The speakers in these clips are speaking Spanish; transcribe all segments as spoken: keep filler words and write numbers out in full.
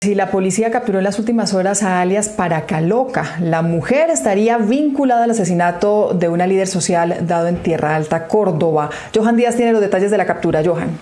Si la policía capturó en las últimas horas a alias Paracaloca, la mujer estaría vinculada al asesinato de una líder social dado en Tierra Alta, Córdoba. Johan Díaz tiene los detalles de la captura. Johan.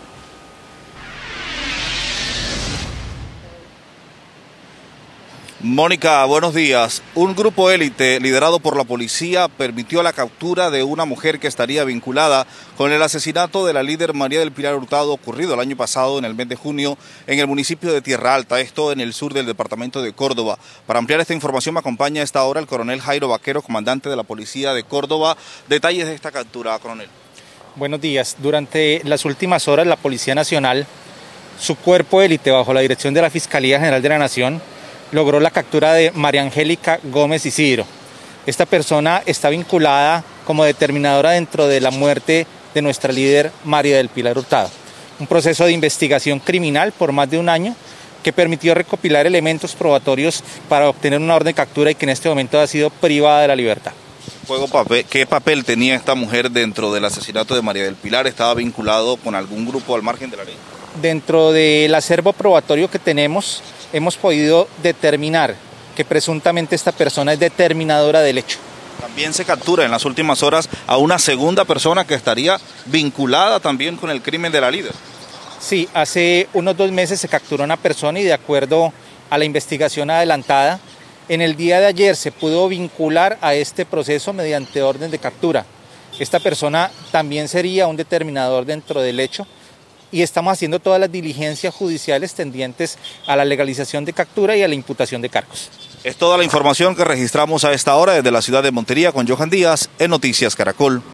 Mónica, buenos días. Un grupo élite liderado por la policía permitió la captura de una mujer que estaría vinculada con el asesinato de la líder María del Pilar Hurtado ocurrido el año pasado en el mes de junio en el municipio de Tierra Alta, esto en el sur del departamento de Córdoba. Para ampliar esta información me acompaña a esta hora el coronel Jairo Vaquero, comandante de la policía de Córdoba. Detalles de esta captura, coronel. Buenos días. Durante las últimas horas la Policía Nacional, su cuerpo élite bajo la dirección de la Fiscalía General de la Nación, logró la captura de María Angélica Gómez Isidro. Esta persona está vinculada como determinadora dentro de la muerte de nuestra líder María del Pilar Hurtado. Un proceso de investigación criminal por más de un año que permitió recopilar elementos probatorios para obtener una orden de captura y que en este momento ha sido privada de la libertad. ¿Qué papel tenía esta mujer dentro del asesinato de María del Pilar? ¿Estaba vinculado con algún grupo al margen de la ley? Dentro del acervo probatorio que tenemos, hemos podido determinar que presuntamente esta persona es determinadora del hecho. También se captura en las últimas horas a una segunda persona que estaría vinculada también con el crimen de la líder. Sí, hace unos dos meses se capturó una persona y de acuerdo a la investigación adelantada, en el día de ayer se pudo vincular a este proceso mediante orden de captura. Esta persona también sería un determinador dentro del hecho y estamos haciendo todas las diligencias judiciales tendientes a la legalización de captura y a la imputación de cargos. Es toda la información que registramos a esta hora desde la ciudad de Montería con Johan Díaz en Noticias Caracol.